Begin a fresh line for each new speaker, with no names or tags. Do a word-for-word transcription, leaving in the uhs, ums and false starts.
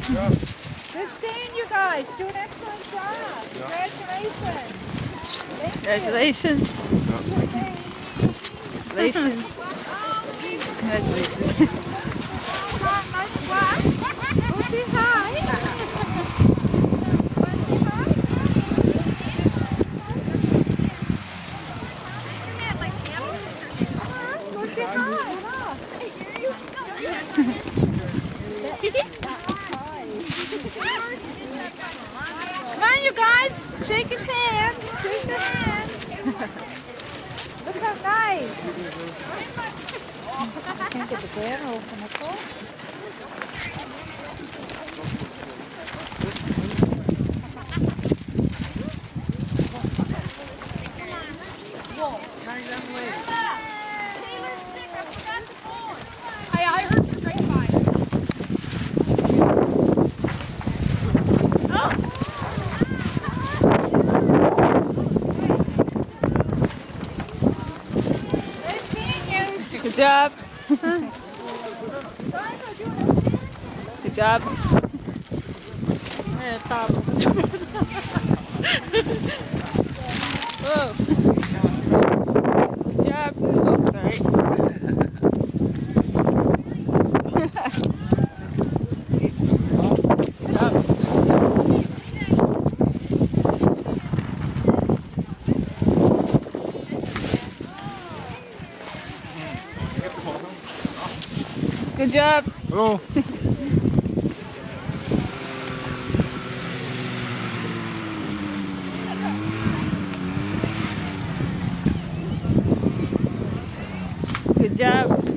job.
Good seeing you guys. Do an excellent job.
Yeah.
Congratulations. Thank
Congratulations.
you.
Congratulations. Congratulations.
Nice one. Go say hi. Go say hi. Come on, you guys. Shake his hand. Shake the hand. Look how nice. I can't get the banner open, of course.
Hey, I heard the grapevine.
Nice seeing you.
Good job. Good job. Yeah, top. Whoa. Good job. Oh, sorry. Good job.
Oh.
Good job.